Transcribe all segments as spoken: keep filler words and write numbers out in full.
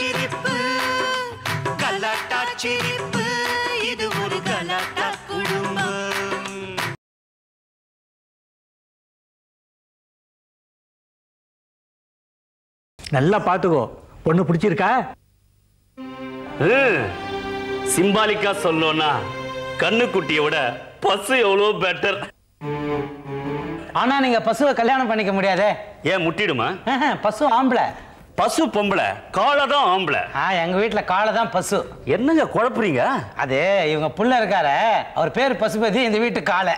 சிரிப்பு கலாட்டா சிரிப்பு இது ஒரு கலாட்டா குடும்பம். நல்லா பாத்துக்கோ. பொண்ணு பிடிச்சிருக்கா? சிம்பாலிக்கா சொல்லோனா கண்ணுக்குட்டியை விட பசு எவ்வளவு பெட்டர். ஆனா நீங்க பசுவை கல்யாணம் பண்ணிக்க முடியாதே. ஏன் முட்டிடுமா? பசு ஆம்பளை. பசு பொம்பளை, காளை தான் ஆம்பளை. எங்க வீட்டுல காளை தான் பசு. என்னங்க குழப்புறீங்க? அது இவங்க புள்ள இருக்காரு, அவர் பேர் பசுபதி, இந்த வீட்டு காளை.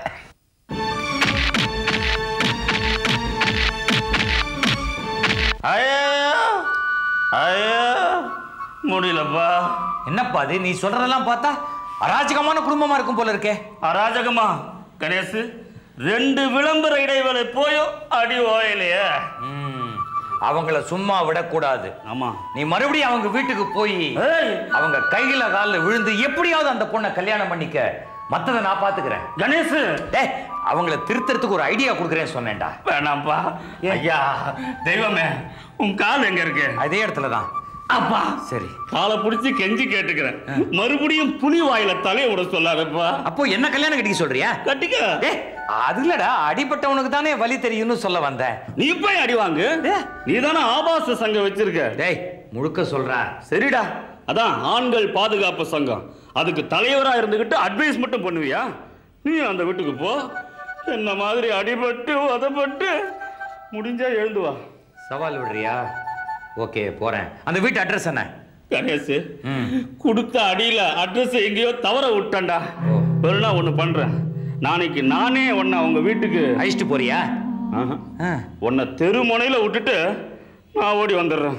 முடியலப்பா. என்னப்பா அது? நீ சொல்றதெல்லாம் பார்த்தா அராஜகமான குடும்பமா இருக்கும் போல இருக்கே. அராஜகமா? கணேசு, ரெண்டு விளம்பர இடைவேளை போயோ அடி ஓயலையே. அவங்கள சும்மா விடக்கூடாது. ஆமா, நீ மறுபடியும் அவங்க வீட்டுக்கு போய் அவங்க கையில காலில் விழுந்து எப்படியாவது அந்த பொண்ணை கல்யாணம் பண்ணிக்க. மத்ததை நான் பாத்துக்கிறேன். கணேசு, அவங்கள திருத்தறதுக்கு ஒரு ஐடியா கொடுக்குறேன்னு சொன்னேன்டா. வேணாம்ப்பா. ஐயா தெய்வமே, உன் கால் எங்க இருக்கு? அதே இடத்துலதான். அப்பா சரி, காலை பிடிச்சி கெஞ்சி கேட்டுக்கிறேன். மறுபடியும் புலி வாயில தலையை விட சொல்லாதப்பா. அப்போ என்ன கல்யாணம் கட்டிக்க சொல்றியா? கட்டிக்க. அதுலடா அடிப்பட்டவனுக்கு தானே வலி தெரியும்னு சொல்ல வந்தேன். நீ போய் அடி வாங்கு. நீ தானே ஆபாச சங்கம் வச்சிருக்க. டேய், முழுக்க சொல்றேன். சரிடா, அதான் ஆண்கள் பாதுகாப்பு சங்கம். அதுக்கு தலைவரா இருந்துகிட்டு அட்வைஸ் மட்டும் பண்ணுவியா? நீ அந்த வீட்டுக்கு போ. என்ன மாதிரி அடிபட்டு உதப்பட்டு முடிஞ்சா எழுந்து வா. சவால் விடுறியா? ஓகே, போறேன். அந்த வீட்டு அட்ரஸ் என்ன? கணேசு, கொடுத்த அடியில அட்ரஸ் எங்கேயோ தவற விட்டேன்டா. வேணா ஒண்ணு பண்றேன், நாளைக்கு நானே உன்னை அவங்க வீட்டுக்கு அழைச்சிட்டு போறியா? உன்னை தெரு முனையில விட்டுட்டு நான் ஓடி வந்துடுறேன்.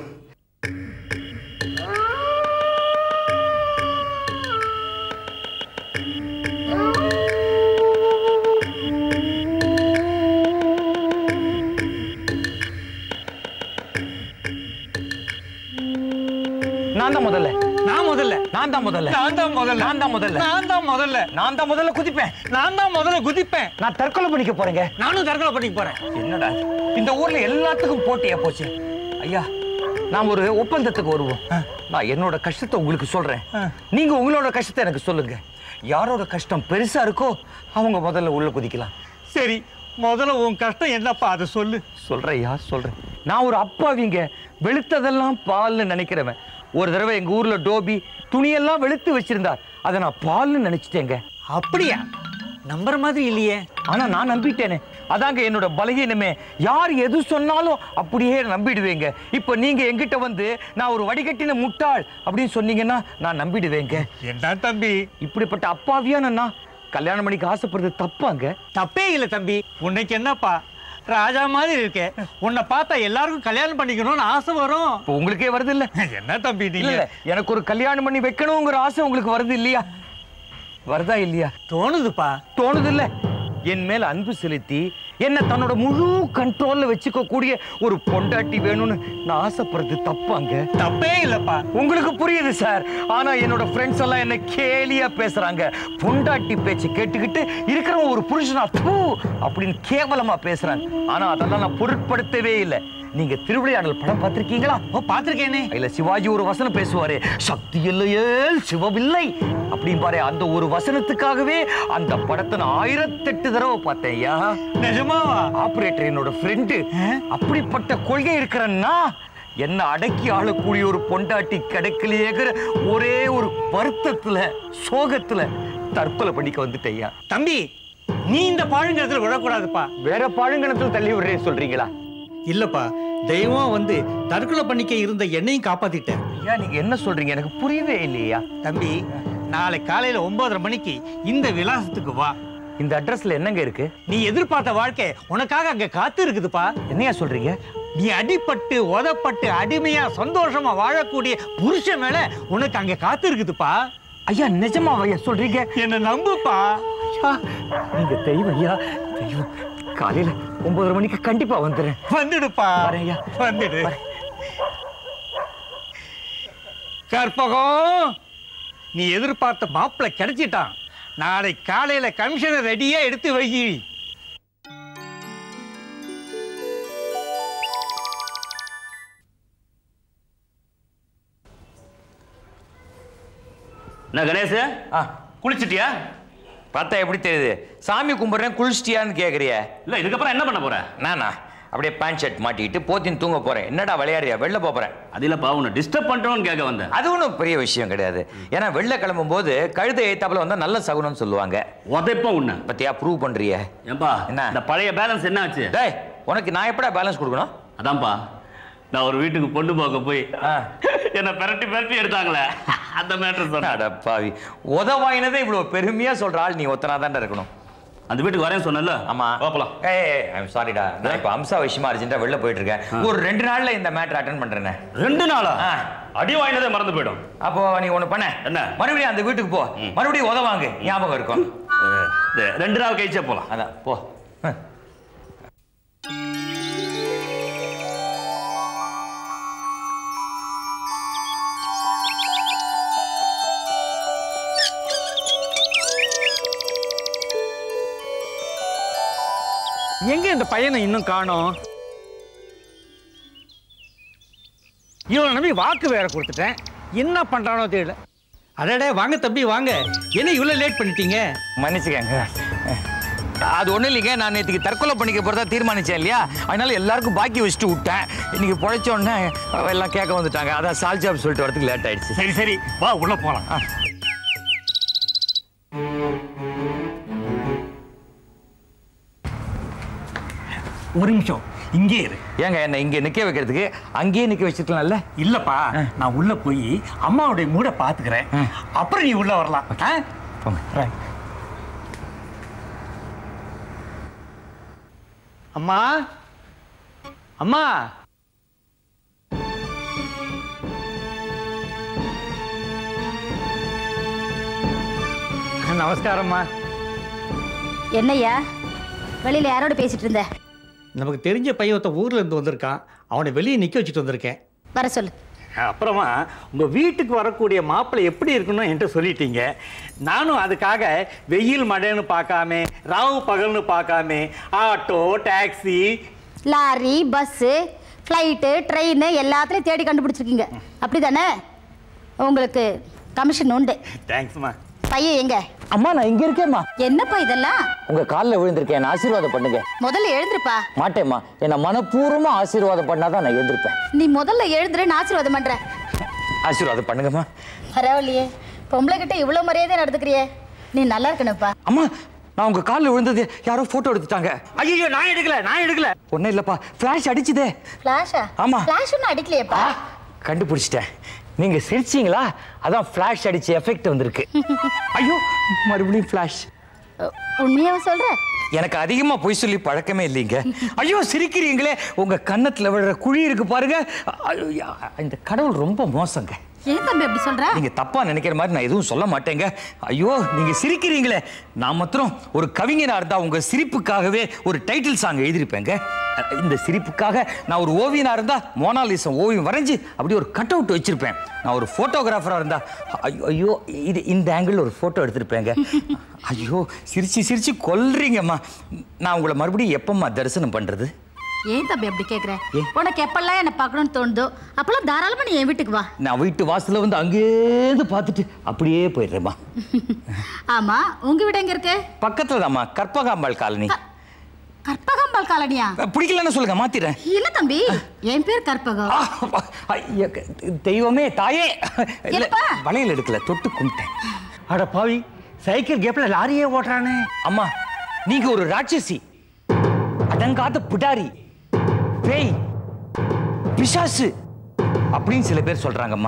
நான் தான் முதல்ல நான் முதல்ல நான் தான் முதல்ல நான் தான் முதல்ல நான் தான் முதல்ல நான் தான் முதல்ல நான் தான் முதல்ல குதிப்பேன். நான் தான் முதல்ல குதிப்பேன். நான் தற்கொலை பண்ணிக்க போறேங்க. நானும் தற்கொலை பண்ணிக்க போறேன். என்னடா இந்த ஊர்ல எல்லாத்துக்கும் போட்டியா போச்சு. ஐயா, நான் ஒரு ஒப்பந்தத்துக்கு வருவோம். நான் என்னோட கஷ்டத்தை உங்களுக்கு சொல்றேன், நீங்க உங்களோட கஷ்டத்தை எனக்கு சொல்லுங்க. யாரோட கஷ்டம் பெருசா இருக்கோ அவங்க முதல்ல உள்ள குதிக்கலாம். சரி, முதல்ல உன் கஷ்டம் என்னப்பா அதை சொல்லு. சொல்றையா சொல்றேன். நான் ஒரு அப்பாவிங்க, வெளுத்ததெல்லாம் பால்னு நினைக்கிறவன். ஒரு தடவை எங்க ஊர்ல டோபி துணியெல்லாம் வெளுத்து வச்சிருந்தார், அதை நான் பால்னு நினைச்சிட்டேங்க. அப்படியா? நம்புற மாதிரி இல்லையே. ஆனா நான் நம்பிட்டேனே. அதாங்க என்னோட பலகீனமே. யார் எது சொன்னாலும் அப்படியே நம்பிடுவேங்க. இப்ப நீங்க எங்கிட்ட வந்து நான் ஒரு வடிகட்டின முட்டாள் அப்படின்னு சொன்னீங்கன்னா நான் நம்பிடுவேங்க. என்ன தம்பி, இப்படிப்பட்ட அப்பாவியான கல்யாணம் பண்ணிக்கு ஆசைப்படுறது தப்பாங்க? தப்பே இல்லை தம்பி. உன்னைக்கு என்னப்பா ராஜா மாதிரி இருக்கே, உன்னை பார்த்தா எல்லாருக்கும் கல்யாணம் பண்ணிக்கணும்னு ஆசை வரும். உங்களுக்கே வருது இல்ல? என்ன தம்பி நீங்க? எனக்கு ஒரு கல்யாணம் பண்ணி வைக்கணுங்கிற ஆசை உங்களுக்கு வருது இல்லையா? வருதா இல்லையா? தோணுதுப்பா. தோணுது இல்ல? என் மேல அன்பு செலுத்தி என்ன தன்னோட முழு கண்ட்ரோல்ல வச்சுக்க கூடிய ஒரு பொண்டாட்டி வேணும்னு நான் ஆசைப்படுறது தப்பாங்க? தப்பே இல்லப்பா. உங்களுக்கு புரியுது சார். ஆனா என்னோட ஃப்ரெண்ட்ஸ் எல்லாம் என்ன கேலியா பேசுறாங்க. பொண்டாட்டி பேச்சு கேட்டுக்கிட்டு இருக்கிற ஒரு புருஷனா பூ அப்படின்னு கேவலமா பேசுறாங்க. ஆனா அதெல்லாம் நான் பொருட்படுத்தவே இல்லை. நீங்க திருவிளையாடல் படம் பார்த்திருக்கீங்களா? ஓ, பார்த்திருக்கேனே. இல்ல, சிவாஜி ஒரு வசனம் பேசுவாரு, சக்தி இல்லையே சிவமில்லை அப்படின்பாரு. அந்த ஒரு வசனத்துக்காகவே அந்த படத்தை நான் ஆயிரத்தெட்டு தடவை பார்த்தேன். ஐயா, நிஜமாவா? ஆபரேட்டர் என்னோட ஃப்ரெண்டு. அப்படிப்பட்ட கொள்கை இருக்கிறன்னா என்ன அடக்கி ஆளக்கூடிய ஒரு பொண்டாட்டி கிடைக்கலையேங்கிற ஒரே ஒரு வருத்தத்துல சோகத்துல தற்கொலை பண்ணிக்க வந்துட்டேயா. தம்பி, நீ இந்த பாழுங்கணத்துல விழக்கூடாதுப்பா. வேற பாழுங்கணத்துல தள்ளி விடுறேன்னு சொல்றீங்களா? இல்லப்பா, தெய்வம் வந்து தற்கொலை பண்ணிக்க இருந்த என்னையும் காப்பாத்திட்டேன். ஐயா, நீங்க என்ன சொல்றீங்க? எனக்கு புரியவே இல்லையா. தம்பி, நாளை காலையில ஒன்பதரை மணிக்கு இந்த விலாசத்துக்கு வா. இந்த அட்ரஸ்ல என்னங்க இருக்கு? நீ எதிர்பார்த்த வாழ்க்கை உனக்காக அங்க காத்து இருக்குதுப்பா. என்னையா சொல்றீங்க? நீ அடிபட்டு உதப்பட்டு அடிமையா சந்தோஷமா வாழக்கூடிய புருஷன் மேல உனக்கு அங்க காத்து இருக்குதுப்பா. ஐயா, நிஜமாவையா சொல்றீங்க? என்ன நம்புப்பா. ஐயா, நீங்க தெய்வம். ஐயா, தெய்வம். காலையில ஒன்பதரை மணிக்கு கண்டிப்பா வந்துடுறேன். வந்துடுப்பா. வந்துடு. கற்பகம், நீ எதிர்பார்த்த மாப்பிள்ளை கிடைச்சிட்டான். நாளை காலையில கமிஷனை ரெடியா எடுத்து வை. என்ன கணேஷ் ஆ குளிச்சிட்டியா? பார்த்தா எப்படி தெரியுது? சாமி கும்பிட்றேன், குளிச்சிட்டியான்னு கேட்குறிய? இல்லை, இதுக்கப்புறம் என்ன பண்ண போற? நானா அப்படியே பேண்ட் ஷர்ட் மாட்டிக்கிட்டு போத்தின்னு தூங்க போறேன். என்னடா விளையாடுறியா? வெளில போறேன். அது இல்லப்பா, உன்னை டிஸ்டர்ப் பண்றோம்னு கேட்க வந்தேன். அது ஒன்றும் பெரிய விஷயம் கிடையாது. ஏன்னா வெளில கிளம்பும் போது கழுதை ஏத்தாப்புல வந்தா நல்ல சகுனம்னு சொல்லுவாங்க. உதைப்ப உன்னை பத்தியா ப்ரூவ் பண்றிய? ஏன்பா என்ன இந்த பழைய பேலன்ஸ் என்ன ஆச்சு? டேய், உனக்கு நான் எப்படா பேலன்ஸ் கொடுக்கணும்? அதான்ப்பா, நான் ஒரு வீட்டுக்கு பொண்ணு பார்க்க போய் என்ன பெரட்டி பெரட்டி எடுத்தாங்களே, அந்த மேட்டர் சொன்ன. பாவி, உதவாயினதே இவ்வளவு பெருமையா சொல்ற ஆள் நீ ஒத்தனா தான் இருக்கணும். அந்த வீட்டுக்கு வரேன் சொன்னல. ஆமா போலாம். ஏய் ஐம் சாரிடா, நான் இப்போ அம்சா விஷயமா அர்ஜென்ட்டா வெளில போயிட்டு இருக்கேன். ஒரு ரெண்டு நாள்ல இந்த மேட்டர் அட்டெண்ட் பண்றேன். ரெண்டு நாளா? அடி வாங்கினதே மறந்து போயிடும். அப்போ நீ ஒண்ணு பண்ண. என்ன? மறுபடியும் அந்த வீட்டுக்கு போ, மறுபடியும் உதவாங்க, ஞாபகம் இருக்கும். ரெண்டு நாள் கழிச்சே போலாம். அதான் போ. எங்க இந்த பையனை இன்னும் காணோம்? இவனை நம்பி வாக்கு வேற கொடுத்துட்டேன், என்ன பண்றானோ தெரியல. அடடே வாங்க தம்பி வாங்க, என்ன இவ்வளவு லேட் பண்ணிட்டீங்க? மன்னிச்சுக்கங்க. அது ஒன்றும் இல்லைங்க, நான் நேற்றுக்கு தற்கொலை பண்ணிக்க போகிறதா தீர்மானிச்சேன் இல்லையா, அதனால எல்லாருக்கும் பாக்கி வச்சுட்டு விட்டேன். இன்னைக்கு பொழைச்ச உடனே எல்லாம் கேட்க வந்துட்டாங்க, அதான் சால் ஜாப் சொல்லிட்டு வரதுக்கு லேட் ஆயிடுச்சு. சரி சரி வா உள்ள போலாம். ஒரு நிமிஷம் இங்கே இரு. ஏங்க என்ன இங்கே நிற்க வைக்கிறதுக்கு அங்கேயே நிற்க வச்சுக்கலாம்ல? இல்லப்பா, நான் உள்ள போய் அம்மாவுடைய மூட பாத்துக்கிறேன், அப்புறம் நீ உள்ள வரலாம். அம்மா அம்மா நமஸ்காரம்மா. என்னய்யா வெளியில யாரோட பேசிட்டு இருந்த? நமக்கு தெரிஞ்ச பையன் ஒருத்த ஊர்ல இருந்து வந்திருக்கான், அவனை வெளியே நிக்க வச்சுட்டு வந்திருக்கேன். வர சொல்லு. அப்புறமா உங்க வீட்டுக்கு வரக்கூடிய மாப்பிள்ளை எப்படி இருக்கணும் என்று சொல்லிட்டீங்க. நானும் அதுக்காக வெயில் மழைன்னு பார்க்காம, ராவு பகல்னு பார்க்காம, auto taxi lorry bus flight train எல்லாத்துலேயும் தேடி கண்டுபிடிச்சிருக்கீங்க, அப்படி தானே? உங்களுக்கு கமிஷன் உண்டு. தேங்க்ஸ்மா. பையன் எங்க? அம்மா நான் இங்க இருக்கேம்மா. என்னப்பா இதெல்லாம்? உங்க காலில் விழுந்திருக்கேன், ஆசீர்வாதம் பண்ணுங்க. முதல்ல எழுந்திருப்பா. மாட்டேம்மா, என்ன மனப்பூர்வமா ஆசீர்வாதம் பண்ணாதான் நான் எழுந்திருப்பேன். நீ முதல்ல எழுந்துரு, நான் ஆசீர்வாதம் பண்றேன். ஆசீர்வாதம் பண்ணுங்கம்மா. பரவாயில்லையே, பொம்பளை கிட்ட இவ்வளவு மரியாதை நடந்துக்கிறியே, நீ நல்லா இருக்கணும்ப்பா. அம்மா நான் உங்க காலில் விழுந்தது யாரோ போட்டோ எடுத்துட்டாங்க. ஐயோ நான் எடுக்கல நான் எடுக்கல ஒன்னும் இல்லப்பா, ஃபிளாஷ் அடிச்சுதே. ஃபிளாஷா? ஆமா. ஃபிளாஷ் ஒன்றும் அடிக்கலையேப்பா. கண்டுபிடிச்சிட்டேன், நீங்க சிரிச்சீங்களா, அதான் ஃபிளாஷ் அடிச்சு எஃபெக்ட் வந்திருக்கு. ஐயோ மறுபடியும் ஃபிளாஷ். உண்மையாவ சொல்ற? எனக்கு அதிகமா பொய் சொல்லி பழக்கமே இல்லைங்க. ஐயோ சிரிக்கிறீங்களே, உங்க கன்னத்துல விழுற குழி இருக்கு பாருங்க, இந்த கடவுள் ரொம்ப மோசங்க. ஏன் தம்பி அப்படி சொல்ற? நீங்க தப்பா நினைக்கிற மாதிரி நான் எதுவும் சொல்ல மாட்டேங்க. ஐயோ நீங்க சிரிக்கிறீங்களே, நான் மாத்திரம் ஒரு கவிஞனா இருந்தா உங்க சிரிப்புக்காகவே ஒரு டைட்டில் சாங் எழுதிருப்பேங்க. இந்த சிரிப்புக்காக நான் ஒரு ஓவியனா இருந்தா மோனாலிசா ஓவியம் வரைஞ்சி அப்படி ஒரு கட் அவுட் வச்சிருப்பேன். நான் ஒரு போட்டோகிராஃபரா இருந்தா ஐயோ ஐயோ இது இந்த ஆங்கிள் ஒரு போட்டோ எடுத்திருப்பேங்க. ஐயோ சிரிச்சு சிரிச்சு கொல்றீங்கம்மா. நான் உங்களை மறுபடியும் எப்பம்மா தரிசனம் பண்றது? ஏன் தம்பி அப்படி கேக்குற? உனக்கு எப்பெல்லாம் என்ன பார்க்கணும்னு தோணுதோ அப்பெல்லாம் தாராளமா நீ என் வீட்டுக்கு வா. நான் வீட்டு வாசல்ல வந்து அங்கேருந்து பார்த்துட்டு அப்படியே போயிடுறேம்மா. ஆமா, உங்க வீடு எங்க இருக்கு? பக்கத்துல தாம்மா, கற்பகாம்பாள் காலனி. கற்பகாம்பாள் காலனியா? பிடிக்கலன்னு சொல்லுங்க, மாத்திடுறேன். இல்ல தம்பி, என் பேர் கற்பகம். தெய்வமே தாயே, வளையல் எடுக்கல, தொட்டு கும்பிட்டேன். அட பாவி, சைக்கிள் கேப்ல லாரியே ஓட்டுறானே. அம்மா நீங்க ஒரு ராட்சசி, அடங்காத பிடாரி, பேய், பிசாசு அப்படின்னு சில பேர் சொல்றாங்கம்மா.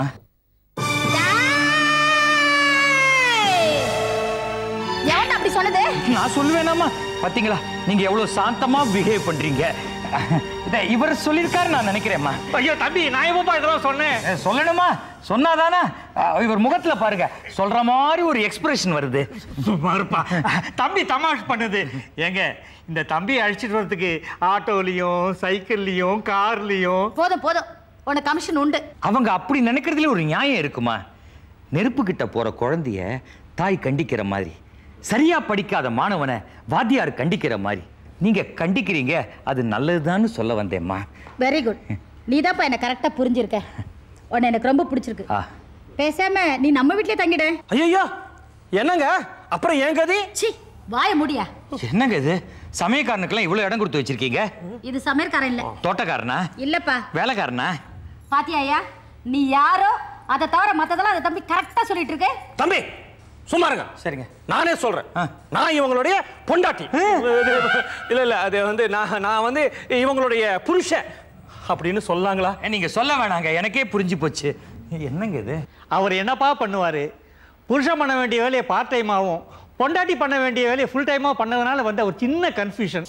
ஏன் அப்படி சொன்னது? நான் சொல்லுவேனாமா? பாத்தீங்களா நீங்க எவ்வளவு சாந்தமா பிஹேவ் பண்றீங்க. இவர் சொல்லிருக்காரு நான் நினைக்கிறேன்மா. ஐயோ தம்பி, நான் எப்பப்பா இதெல்லாம் சொன்னேன்? சொல்லணுமா? சொன்னாதானா? இவர் முகத்துல பாருங்க, சொல்ற மாதிரி ஒரு எக்ஸ்பிரஷன் வருது. சும்மாருப்பா, தம்பி தமாஷ் பண்ணுது. ஏங்க இந்த தம்பியை அழிச்சிட்டு வரதுக்கு ஆட்டோலையும் சைக்கிள்லையும் கார்லையும். போதும் போதும், உனக்கு கமிஷன் உண்டு. அவங்க அப்படி நினைக்கிறதுல ஒரு நியாயம் இருக்குமா? நெருப்பு கிட்ட போற குழந்தைய தாய் கண்டிக்கிற மாதிரி, சரியா படிக்காத மாணவனை வாத்தியார் கண்டிக்கிற மாதிரி நீங்க கண்டிக்கிறீங்க. அது நல்லதுதான்னு சொல்ல வந்தேம்மா. வெரி குட், நீதான்ப்பா என்ன கரெக்டா புரிஞ்சிருக்க. உன்னை எனக்கு ரொம்ப பிடிச்சிருக்கு. பேசாம நீ நம்ம வீட்லயே தங்கிடு. ஐயோ என்னங்க அப்புறம் ஏன் கதி? சி வாய முடியா. என்னங்க இது சமயக்காரனுக்கெல்லாம் இவ்வளவு இடம் கொடுத்து வச்சிருக்கீங்க? இது சமையல்காரன் இல்ல. தோட்டக்காரனா? இல்லப்பா. வேலைக்காரனா? பாத்தியாயா நீ யாரோ அதை தவிர மத்ததெல்லாம் அந்த தம்பி கரெக்டா சொல்லிட்டு இருக்கு. தம்பி சும்மா இருங்க. சரிங்க நானே சொல்றேன். நான் இவங்களுடைய பொண்டாட்டி. இல்ல இல்ல அது வந்து நான் நான் வந்து இவங்களுடைய புருஷன் அப்படின்னு சொல்லாங்களா? நீங்க சொல்ல வேணாங்க, எனக்கே புரிஞ்சு போச்சு. என்னங்க இது? அவர் என்னப்பா பண்ணுவாரு? புருஷன் பண்ண வேண்டிய வேலையை பார்ட் டைமாகவும் பொண்டாட்டி பண்ண வேண்டிய வேலையை ஃபுல் டைமாக பண்ணதுனால வந்து ஒரு சின்ன கன்ஃபியூஷன்.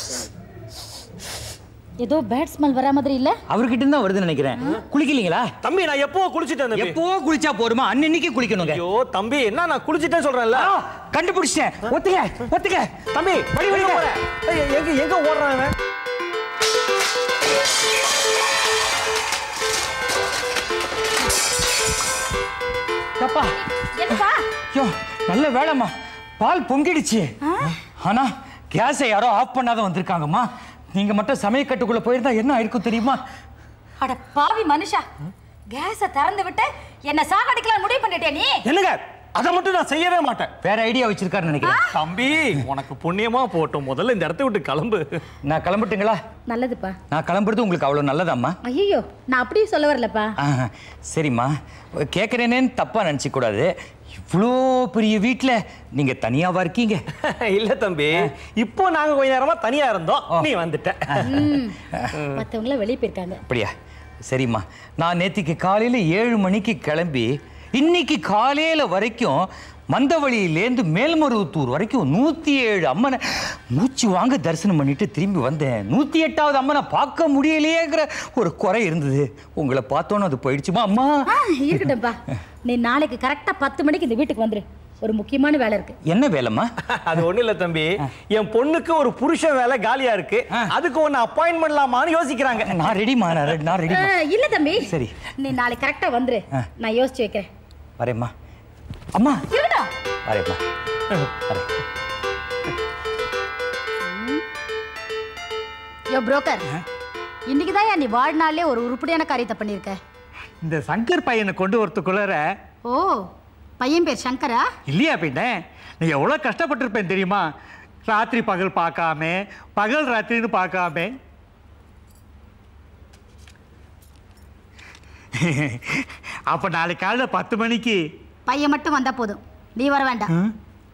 ஏதோ பேட் ஸ்மெல் வர மாதிரி இல்ல? அவர்கிட்ட தான் வருதுன்னு நினைக்கிறேன். குளிக்கலீங்களா? தம்பி நான் எப்போ குளிச்சிட்டேன். எப்போ குளிச்சா போருமா? அன்னைக்கு குளிக்கணுங்க. ஐயோ தம்பி என்ன நான் குளிச்சிட்டேன்னு சொல்றேன்ல. கண்டுபிடிச்சேன். ஒத்துக்க ஒத்துக்க. தம்பி வழி வழி போறேன். எங்க எங்க ஓடுறான் அவன்? அப்பா என்னப்பா? ஐயோ நல்ல வேலைம்மா, பால் பொங்கிடுச்சு. ஆனா கேஸை யாரோ ஆஃப் பண்ணாத வந்திருக்காங்கம்மா. நீங்க மட்டும் சமயக்கட்டுக்குள்ள போயிருந்தா என்ன ஆயிருக்கும் தெரியுமா? அட பாவி மனுஷா, கேஸ திறந்து விட்டு என்ன சாகடிக்கலாம் முடிவு பண்ணிட்டே நீ? என்னங்க அதை மட்டும் நான் செய்யவே மாட்டேன். வேற ஐடியா வச்சிருக்காருன்னு நினைக்கிறேன். தம்பி உனக்கு புண்ணியமா போட்டும், முதல்ல இந்த இடத்த விட்டு கிளம்பு. நான் கிளம்பட்டுங்களா? நல்லதுப்பா. நான் கிளம்புறது உங்களுக்கு அவ்வளவு நல்லதாம்மா? ஐயோ நான் அப்படியே சொல்ல வரலப்பா. சரிம்மா, கேட்குறேனேன்னு தப்பா நினைச்சு கூடாது. இவ்வளோ பெரிய வீட்டில் நீங்க தனியாவா இருக்கீங்க? இல்ல தம்பி, இப்போ நாங்க கொஞ்ச நேரமா தனியா இருந்தோம், நீ வந்துட்ட. மற்றவங்கள வெளியே போயிருக்காங்க. அப்படியா? சரிம்மா, நான் நேத்திக்கு காலையில ஏழு மணிக்கு கிளம்பி இன்னைக்கு காலையில வரைக்கும் மந்தவழியிலேருந்து மேல்மருவத்தூர் வரைக்கும் நூத்தி ஏழு அம்மனை மூச்சு வாங்க தரிசனம் பண்ணிட்டு திரும்பி வந்தேன். நூத்தி எட்டாவது அம்மனை பார்க்க முடியலையேங்கிற ஒரு குறை இருந்தது. உங்களை பார்த்தோன்னு அது போயிடுச்சுமா. அம்மா இருக்கட்டும்பா, நீ நாளைக்கு கரெக்டா பத்து மணிக்கு இந்த வீட்டுக்கு வந்துரு. ஒரு முக்கியமான வேலை இருக்கு. என்ன வேலைம்மா? அது ஒண்ணு இல்ல தம்பி, என் பொண்ணுக்கு ஒரு புருஷன் வேலை காலியா இருக்கு, அதுக்கு ஒன்னு அப்பாயின்ட் பண்ணலாமான்னு யோசிக்கிறாங்க. நான் ரெடிமா, நான் ரெடி. இல்ல தம்பி, சரி நீ நாளைக்கு கரெக்டா வந்துரு, நான் யோசிச்சு வைக்கிறேன். வரேம்மா. அம்மா இருக்கட்டும். வரேம்மா. வரேன். யோ புரோக்கர், இன்னைக்கு தான் நீ வாழ்நாளே ஒரு உருப்படியான காரியத்தை பண்ணிருக்க. இந்த சங்கர் பையனை கொண்டு வரத்துக்குள்ளார. ஓ, பையன் பேர் சங்கரா? இல்லையா பின்ன, நீ எவ்வளோ கஷ்டப்பட்டிருப்பேன் தெரியுமா? ராத்திரி பகல் பார்க்காம, பகல் ராத்திரின்னு பார்க்காம. அப்ப நாளைக்கு காலையில பத்து மணிக்கு பையன் மட்டும் வந்தா போதும், நீ வர வேண்டாம்.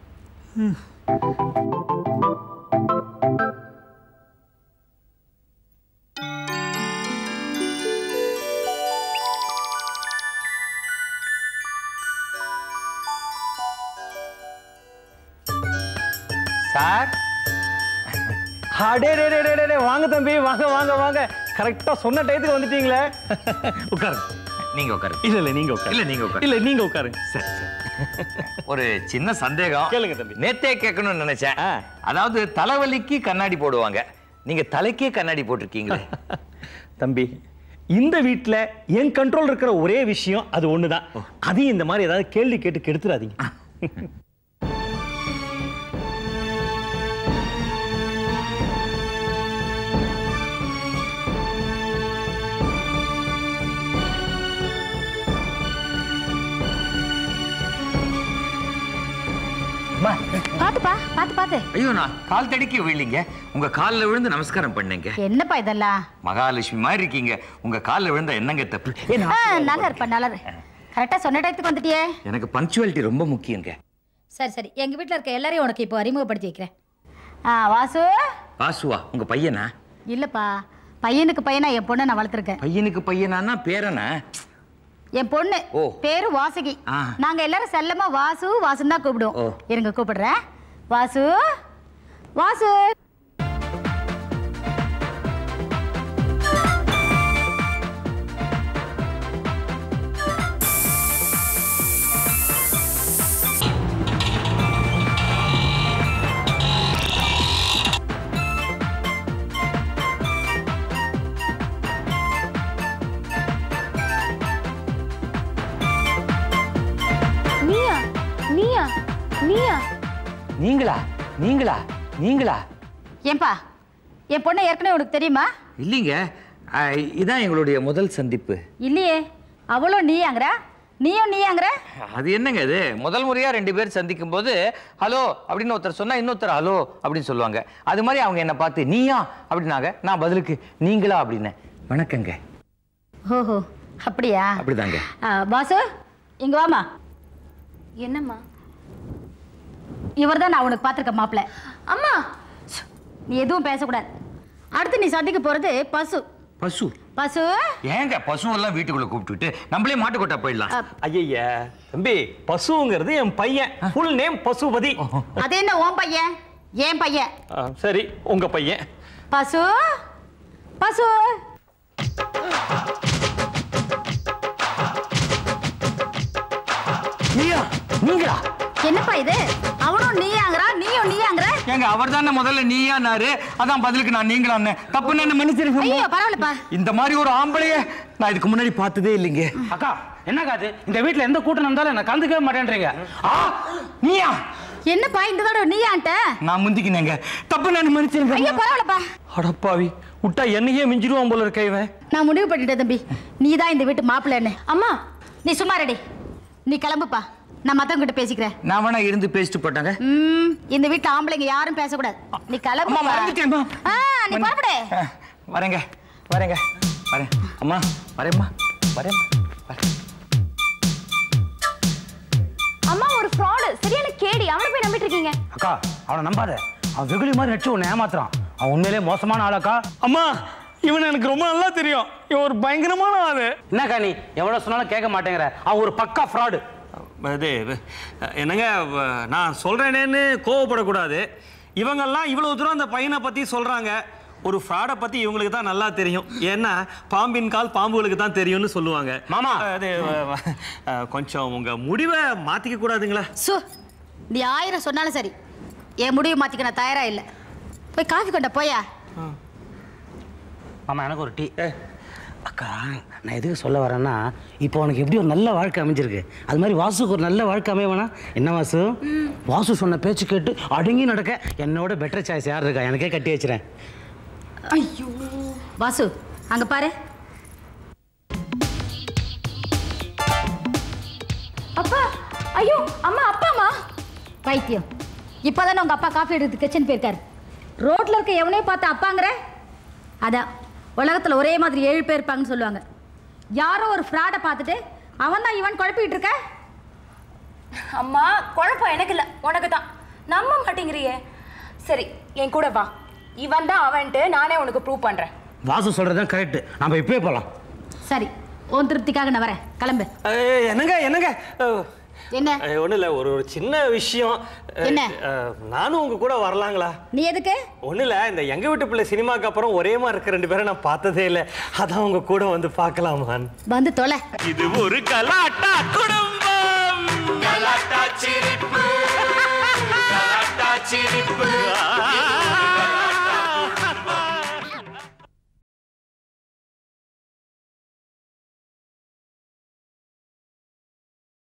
சார், அடே டே டே டே வாங்க தம்பி, வாங்க வாங்க வாங்க, கரெக்டா சொன்ன டயத்துக்கு வந்துட்டீங்களே. உட்காருங்க. நீங்க உட்காருங்க. இல்ல இல்ல நீங்க உட்காருங்க. இல்ல நீங்க உட்காருங்க. இல்ல நீங்க உட்காருங்க. சரி சரி. ஒரு சின்ன சந்தேகம் கேளுங்க தம்பி. நேத்தே கேட்கணும்னு நினைச்சேன். அதாவது தலைவலிக்கு கண்ணாடி போடுவாங்க, நீங்க தலைக்கே கண்ணாடி போட்டிருக்கீங்களே. தம்பி, இந்த வீட்டுல என் கண்ட்ரோல் இருக்கிற ஒரே விஷயம் அது ஒண்ணுதான். அதையும் இந்த மாதிரி ஏதாவது கேள்வி கேட்டு கெடுத்துறாதீங்க. பாத்துப்பா, பாத்து பாத்து. ஐயோ, நான் கால் தடிக்க விழுங்க, உங்க காலில் விழுந்து நமஸ்காரம் பண்ணேங்க. என்னப்பா இதெல்லாம்? மகாலட்சுமி மாதிரி இருக்கீங்க, உங்க காலில் விழுந்தா என்னங்க தப்பு? நல்லா இருப்பா, நல்லா இரு. கரெக்டா சொன்ன டயத்துக்கு வந்துட்டியே. எனக்கு பஞ்சுவாலிட்டி ரொம்ப முக்கியங்க. சரி சரி, எங்க வீட்டுல இருக்க எல்லாரையும் உனக்கு இப்போ அறிமுகப்படுத்தி வைக்கிறேன். ஆ வாசு. வாசுவா உங்க பையனா? இல்லப்பா, பையனுக்கு பையனா என் பொண்ணை நான் வளர்த்துருக்கேன். பையனுக்கு பையனா பேரனா? என் பொண்ணு பேரு வாசுகி. நாங்க எல்லாரும் செல்லமா வாசு வாசுன்னு தான் கூப்பிடுவோம். இருங்க கூப்பிடுறேன். வாசு, வாசு. நீங்களா நீங்களா நீங்களா? ஏன்பா, என் பொண்ணை ஏற்கனவே உனக்கு தெரியுமா? இல்லைங்க, இதான் எங்களுடைய முதல் சந்திப்பு. இல்லையே, அவளும் நீ அங்கற நீயும் நீயாங்கிற? அது என்னங்க இது? முதல் முறையா ரெண்டு பேர் சந்திக்கும் போது ஹலோ அப்படின்னு ஒருத்தர் சொன்னா இன்னொருத்தர் ஹலோ அப்படின்னு சொல்லுவாங்க. அது மாதிரி அவங்க என்ன பார்த்து நீயா அப்படின்னாங்க. நான் பதிலுக்கு நீங்களா அப்படின்னு வணக்கங்க. ஓஹோ அப்படியா? அப்படிதாங்க. பாசு இங்க வாமா. என்னம்மா? இவர் தான் நான் உனக்கு பார்த்துருக்க மாப்பிள்ள. அம்மா நீ எதுவும் பேசக்கூடாது. அடுத்து நீ சந்திக்க போறது பசு. பசு? பசு ஏங்க பசுவெல்லாம் வீட்டுக்குள்ள கூப்பிட்டுட்டு நம்மளே மாட்டு கொட்டா போயிடலாம். ஐயா தம்பி, பசுங்கிறது என் பையன். Full name Pasupathi. அது என்ன உன் பையன்? ஏன் பையன்? சரி உங்க பையன். பசு பசு நீயா? நீங்களா? என்னப்பா இது? அவனும் நீயாங்கறா, நீயும் நீயாங்கற. ஏங்க அவர் தானே முதல்ல நீயானாரு, அதான் பதிலுக்கு நான் நீங்களான்னு. தப்புன்னு என்ன மன்னிச்சிருங்க. ஐயோ பரவாயில்லப்பா. இந்த மாதிரி ஒரு ஆம்பளைய நான் இதுக்கு முன்னாடி பார்த்ததே இல்லைங்க. அக்கா என்ன காது? இந்த வீட்டுல எந்த கூட்டம் நடந்தாலும் நான் கலந்துக்கவே மாட்டேன்றீங்க. ஆ நீயா? என்னப்பா இந்த தடவை நீயான்ட்ட? நான் முந்திக்கினேங்க. தப்பு நான் மன்னிச்சிருங்க. ஐயோ பரவாயில்லப்பா. அடப்பாவி, விட்டா என்னையே மிஞ்சிடுவான் போல இருக்க இவன். நான் முடிவு பண்ணிட்டேன் தம்பி, நீ தான் இந்த வீட்டு மாப்பிள்ளைன்னு. அம்மா நீ சும்மா ரெடி, நீ கிளம்புப்பா. நான் மத்தவங்க கிட்ட பேசிக்கிறேன். நான் வேணா இருந்து பேசிட்டு போட்டாங்க. ம் இந்த வீட்டு ஆம்பளைங்க யாரும் பேசக்கூடாது. நீ கிளம்பு. அம்மா மறந்துட்டேம்மா. ஆ நீ புறப்படு. வரேங்க வரேங்க வரேன். அம்மா வரேம்மா வரேன் வரேன். அம்மா ஒரு ஃப்ராடு, சரியான கேடி. அவனை போய் நம்பிட்டு இருக்கீங்க. அக்கா அவனை நம்பாத. அவன் வெகுளி மாதிரி நடிச்சு உன்னை ஏமாத்துறான். அவன் உண்மையிலே மோசமான ஆளாக்கா. அம்மா இவன் எனக்கு ரொம்ப நல்லா தெரியும். இவன் ஒரு பயங்கரமான ஆளு. என்னக்கா நீ எவ்வளவு சொன்னாலும் கேட்க மாட்டேங்கிற. அவன் ஒரு பக்கா ஃப்ராடு. அது என்னங்க, நான் சொல்றேனேன்னு கோவப்படக்கூடாது. இவங்கெல்லாம் இவ்வளவு தூரம் அந்த பையனை பத்தி சொல்றாங்க. ஒரு ஃப்ராடை பத்தி இவங்களுக்கு தான் நல்லா தெரியும். ஏன்னா பாம்பின் கால் பாம்புகளுக்கு தான் தெரியும்னு சொல்லுவாங்க. மாமா அது கொஞ்சம் உங்க முடிவை மாத்திக்க கூடாதுங்களா? சு நீ ஆயிரம் சொன்னாலும் சரி, என் முடிவை மாத்திக்க நான் தயாரா இல்லை. போய் காஃபி கொண்ட போயா. மாமா எனக்கு ஒரு டீ. அக்கா நான் எதுக்கு சொல்ல வரேன்னா, இப்போ உனக்கு எப்படி ஒரு நல்ல வாழ்க்கை அமைஞ்சிருக்கு, அது மாதிரி வாசுக்கு ஒரு நல்ல வாழ்க்கை அமையவேனா என்ன வாசு? வாசு சொன்ன பேச்சு கேட்டு அடங்கி நடக்க என்னோட பெட்டர் சாய்ஸ் யார் இருக்கா? எனக்கே கட்டி வச்சுறேன். ஐயோ வாசு அங்க பாரு. அப்பா ஐயோ அம்மா அப்பாமா பைத்தியம், இப்போதானே உங்க அப்பா காஃபி எடுத்து கிச்சன் போயிருக்காரு. ரோட்ல இருக்க எவனே பார்த்து அப்பாங்கிற? அதான் உலகத்துல ஒரே மாதிரி ஏழு பேர் இருப்பாங்கன்னு சொல்லுவாங்க. யாரோ ஒரு ஃப்ராடை பார்த்துட்டு அவன் தான் இவன் குழப்பிட்டு இருக்க. அம்மா குழப்பம் எனக்கு இல்லை, உனக்கு தான். நம்ப மாட்டேங்கிறியே. சரி என் கூட வா, இவன் தான் அவன்ட்டு நானே உனக்கு ப்ரூவ் பண்றேன். வாசு சொல்றதுதான் கரெக்ட். நம்ம இப்பவே போகலாம். சரி உன் திருப்திக்காக நான் வரேன், கிளம்பு. என்னங்க என்னங்க என்ன? ஒன்றும் இல்லை, ஒரு ஒரு சின்ன விஷயம். என்ன? நானும் உங்க கூட வரலாங்களா? நீ எதுக்கு? ஒன்றும் இல்லை, இந்த எங்க வீட்டு பிள்ளை சினிமாக்கு அப்புறம் ஒரே மாதிரி இருக்க ரெண்டு பேரை நான் பார்த்ததே இல்லை. அதான் உங்க கூட வந்து பார்க்கலாமான். வந்து தொலை. இது ஒரு கலாட்டா குடும்பம். கலாட்டா சிரிப்பு, கலாட்டா சிரிப்பு.